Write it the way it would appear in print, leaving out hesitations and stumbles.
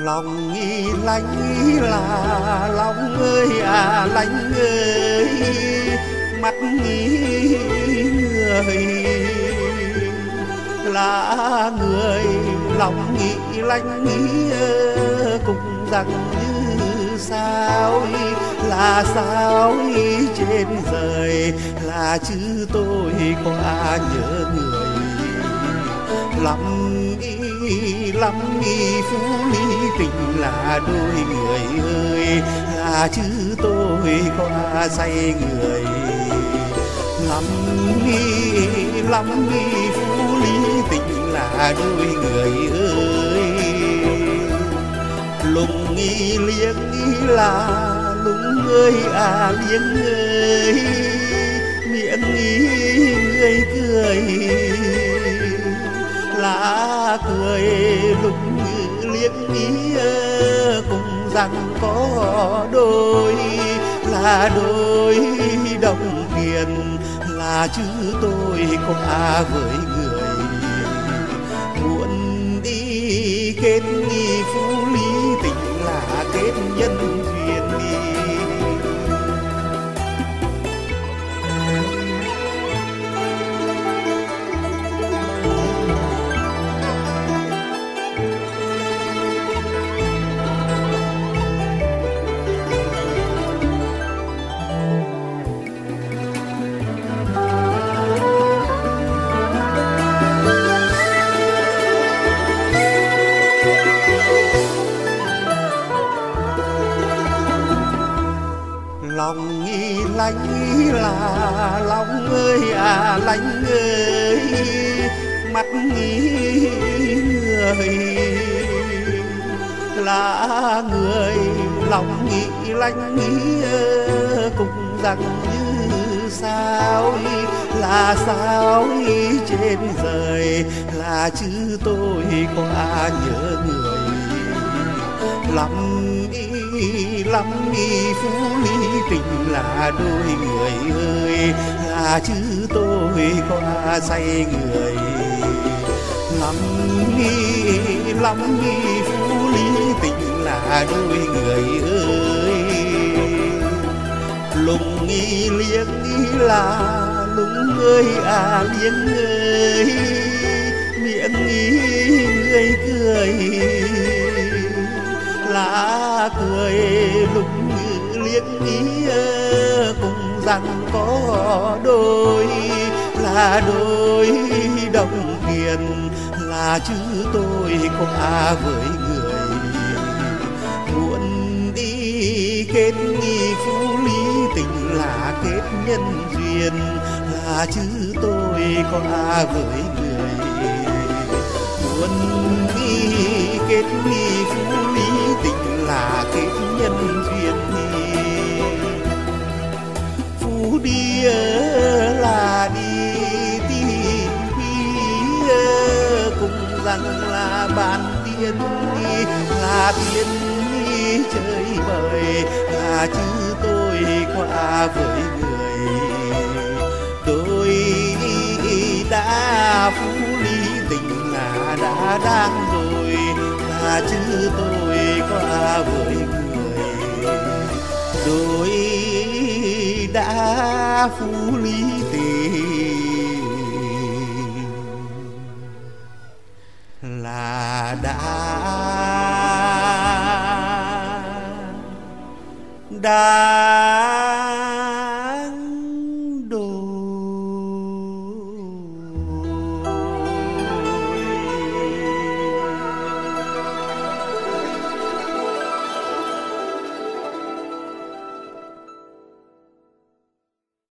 Lòng nghi lánh là lòng ơi à lánh ơi, mắt nghi người là người, lòng nghĩ lánh nghĩ cùng rằng như sao là sao trên đời, là chứ tôi có nhớ người lắm phú lý tình là đôi người ơi, là chứ tôi có say người lắm phú lý tình là đôi người ơi. Lùng nghi liếng nghi là lùng ơi à liếng ơi, miệng nghi người cười là cười, lùng liếng nghi cùng rằng có đôi là đôi đồng tiền, là chứ tôi có với người muốn đi kết nghi phú lý tình là kết nhân duyên đi. Lòng nghi lánh là lòng ơi à lánh ơi, mắt nghi người là người, lòng nghĩ lánh nghĩ cùng rằng như sao là sao trên đời, là chứ tôi có nhớ người lắm phú lý tình là đôi người ơi, là chứ tôi có say người lắm phú lý tình là đôi người ơi. Lùng nghi liếng nghi là lùng ơi à liếng ơi, miệng nghi người cười là cười, lùng liếng nghĩ cùng rằng có đôi là đôi đồng tiền, là chứ tôi có với người muốn đi kết nghi phú lý tình là kết nhân duyên, là chứ tôi có với người muốn đi kết nghi phú lý tình là kết nhân duyên đi. Phú đi là đi tìm quý cùng rằng là bạn tiên đi, là tiên đi chơi bời, là chứ tôi qua với người tôi đã phú lý tình là đã đang rồi, là chứ tôi qua với người tôi đã phú lý tình là đã